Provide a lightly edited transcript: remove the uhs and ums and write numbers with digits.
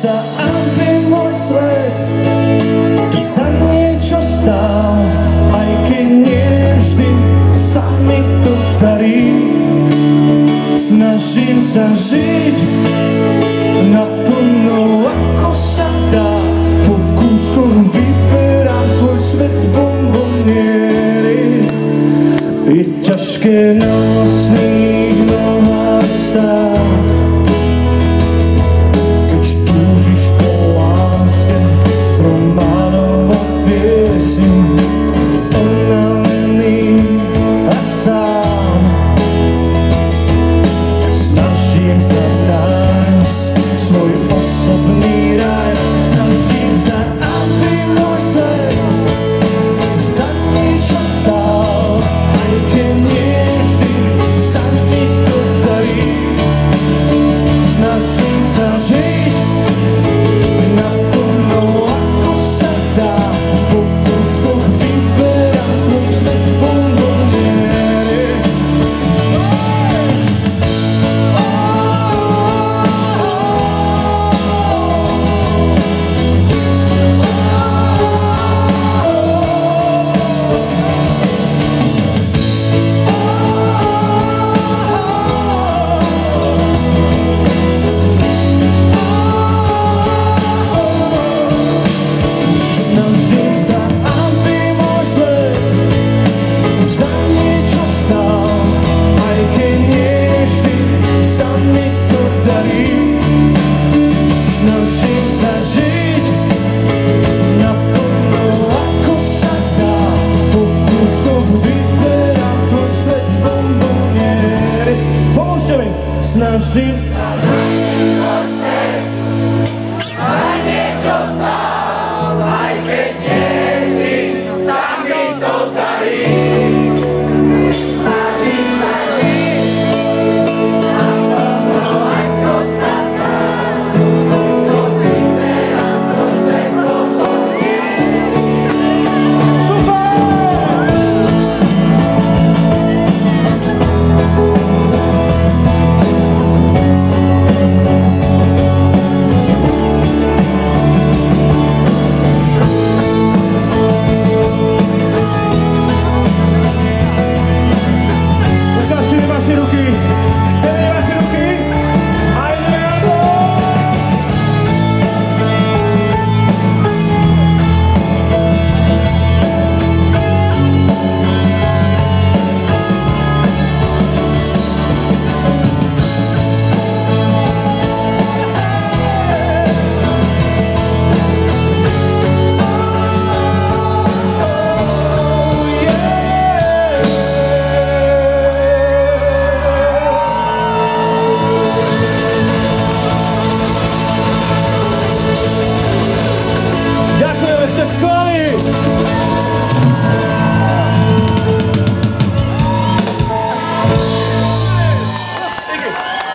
sa, aby môj svet za niečo stál, aj keď nie vždy sa mi to darí. Snažím sa žiť naplno, ako sa dá, po kúskoch vyberám svoj svet z bomboniéry. Je ťažké na vlastných nohách stáť, keď túžiš po láske z románov a piesní, unavený a sám. Snažím sa nájsť svoj osobný raj, snažím sa, aby môj svet za niečo stál, aj keď nie vždy sa mi to darí. Snažím sa žiť naplno, ako sa dá, po kúskoch vyberám svoj svet z bomboniéry. Snažím sa, aby môj svet za niečo stál, aj keď nie vždy sa mi to darí. Snažím sa žiť naplno, ako sa dá, po kúskoch vyberám svoj svet z bomboniéry. Pomôžte mi! Snažím sa, Za niečo stál, aj keď